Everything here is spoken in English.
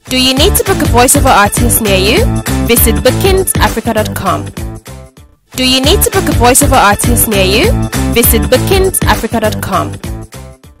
Do you need to book a voiceover artist near you? Visit bookingsafrica.com. Do you need to book a voiceover artist near you? Visit bookingsafrica.com.